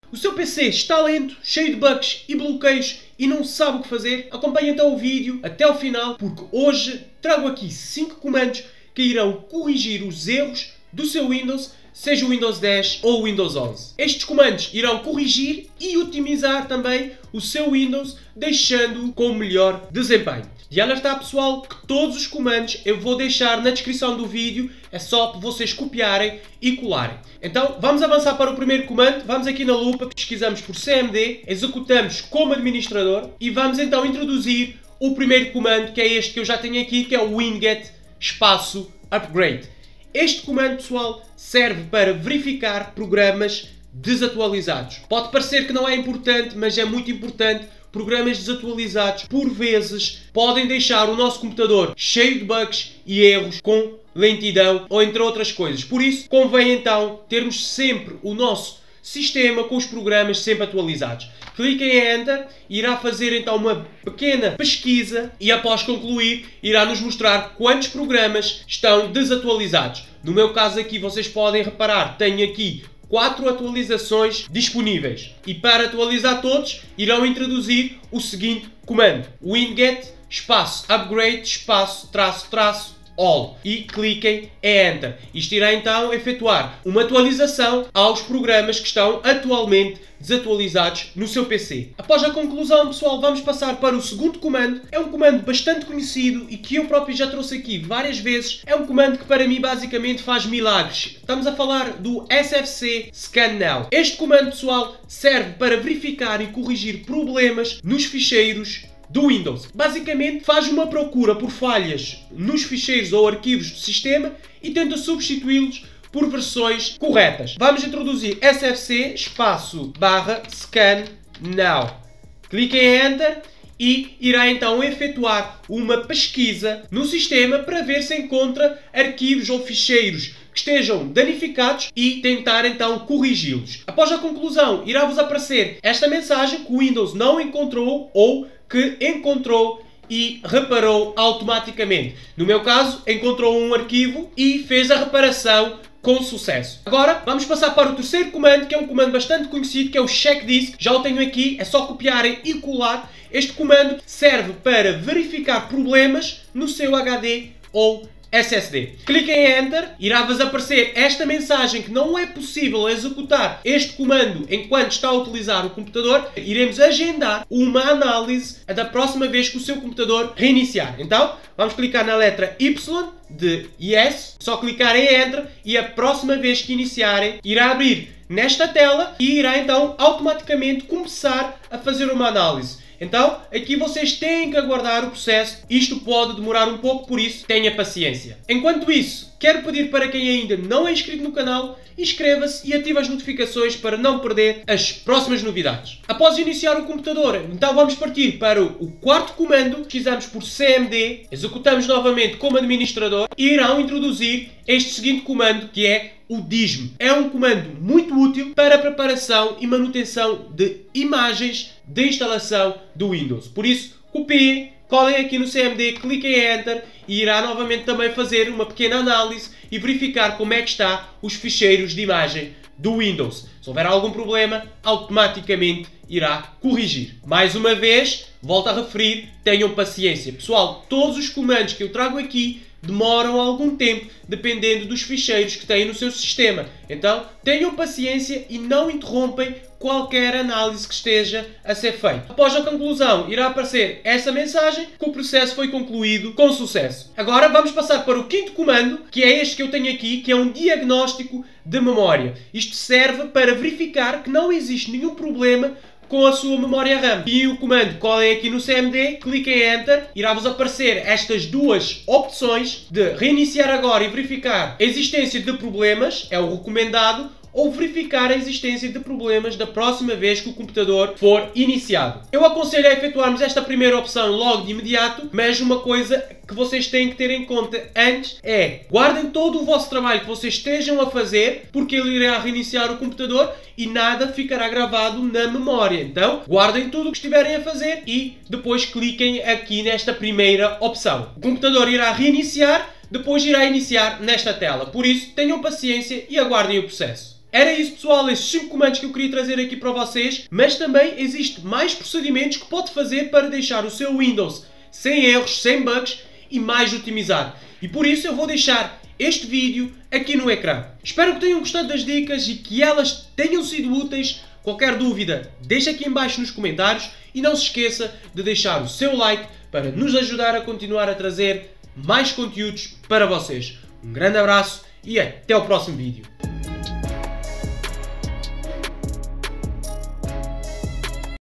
O seu PC está lento, cheio de bugs e bloqueios e não sabe o que fazer? Acompanhe então o vídeo até ao final, porque hoje trago aqui 5 comandos que irão corrigir os erros do seu Windows, seja o Windows 10 ou o Windows 11. Estes comandos irão corrigir e otimizar também o seu Windows, deixando-o com melhor desempenho. De alertar pessoal que todos os comandos eu vou deixar na descrição do vídeo, é só para vocês copiarem e colarem. Então vamos avançar para o primeiro comando, vamos aqui na lupa, pesquisamos por CMD, executamos como administrador e vamos então introduzir o primeiro comando, que é este que eu já tenho aqui, que é o winget espaço upgrade. Este comando, pessoal, serve para verificar programas desatualizados. Pode parecer que não é importante, mas é muito importante. Programas desatualizados, por vezes, podem deixar o nosso computador cheio de bugs e erros, com lentidão ou entre outras coisas. Por isso, convém então termos sempre o nosso sistema com os programas sempre atualizados. Cliquem em Enter, irá fazer então uma pequena pesquisa e após concluir irá nos mostrar quantos programas estão desatualizados. No meu caso aqui vocês podem reparar, tenho aqui 4 atualizações disponíveis e para atualizar todos irão introduzir o seguinte comando: winget espaço upgrade espaço traço all e cliquem em Enter. Isto irá então efetuar uma atualização aos programas que estão atualmente desatualizados no seu PC. Após a conclusão, pessoal, vamos passar para o segundo comando. É um comando bastante conhecido e que eu próprio já trouxe aqui várias vezes. É um comando que para mim basicamente faz milagres. Estamos a falar do SFC Scan Now. Este comando, pessoal, serve para verificar e corrigir problemas nos ficheiros do Windows. Basicamente faz uma procura por falhas nos ficheiros ou arquivos do sistema e tenta substituí-los por versões corretas. Vamos introduzir sfc espaço barra scan now. Cliquem em Enter e irá então efetuar uma pesquisa no sistema para ver se encontra arquivos ou ficheiros que estejam danificados e tentar então corrigi-los. Após a conclusão, irá vos aparecer esta mensagem que o Windows não encontrou ou que encontrou e reparou automaticamente. No meu caso, encontrou um arquivo e fez a reparação com sucesso. Agora vamos passar para o terceiro comando, que é um comando bastante conhecido, que é o check disk. Já o tenho aqui, é só copiarem e colar. Este comando serve para verificar problemas no seu HD ou SSD. Cliquem em Enter, irá-vos aparecer esta mensagem que não é possível executar este comando enquanto está a utilizar o computador. Iremos agendar uma análise da próxima vez que o seu computador reiniciar. Então, vamos clicar na letra Y de Yes, só clicar em Enter e a próxima vez que iniciarem, irá abrir nesta tela e irá então automaticamente começar a fazer uma análise. Então, aqui vocês têm que aguardar o processo. Isto pode demorar um pouco, por isso tenha paciência. Enquanto isso, quero pedir para quem ainda não é inscrito no canal, inscreva-se e ative as notificações para não perder as próximas novidades. Após iniciar o computador, então vamos partir para o quarto comando. Pesquisamos por CMD, executamos novamente como administrador e irão introduzir este seguinte comando, que é o DISM. É um comando muito útil para a preparação e manutenção de imagens de instalação do Windows. Por isso, copiem, colhem aqui no CMD, cliquem em Enter e irá novamente também fazer uma pequena análise e verificar como é que está os ficheiros de imagem do Windows. Se houver algum problema, automaticamente irá corrigir. Mais uma vez, volto a referir, tenham paciência. Pessoal, todos os comandos que eu trago aqui demoram algum tempo, dependendo dos ficheiros que têm no seu sistema. Então, tenham paciência e não interrompem qualquer análise que esteja a ser feita. Após a conclusão, irá aparecer essa mensagem que o processo foi concluído com sucesso. Agora vamos passar para o quinto comando, que é este que eu tenho aqui, que é um diagnóstico de memória. Isto serve para verificar que não existe nenhum problema com a sua memória RAM. E o comando, colhem aqui no CMD, cliquem em Enter, irá-vos aparecer estas duas opções de reiniciar agora e verificar a existência de problemas, é o recomendado, ou verificar a existência de problemas da próxima vez que o computador for iniciado. Eu aconselho a efetuarmos esta primeira opção logo de imediato, mas uma coisa que vocês têm que ter em conta antes é: guardem todo o vosso trabalho que vocês estejam a fazer, porque ele irá reiniciar o computador e nada ficará gravado na memória. Então, guardem tudo o que estiverem a fazer e depois cliquem aqui nesta primeira opção. O computador irá reiniciar, depois irá iniciar nesta tela. Por isso, tenham paciência e aguardem o processo. Era isso, pessoal, esses 5 comandos que eu queria trazer aqui para vocês, mas também existe mais procedimentos que pode fazer para deixar o seu Windows sem erros, sem bugs e mais otimizado. E por isso eu vou deixar este vídeo aqui no ecrã. Espero que tenham gostado das dicas e que elas tenham sido úteis. Qualquer dúvida, deixa aqui em baixo nos comentários e não se esqueça de deixar o seu like para nos ajudar a continuar a trazer mais conteúdos para vocês. Um grande abraço e até ao próximo vídeo.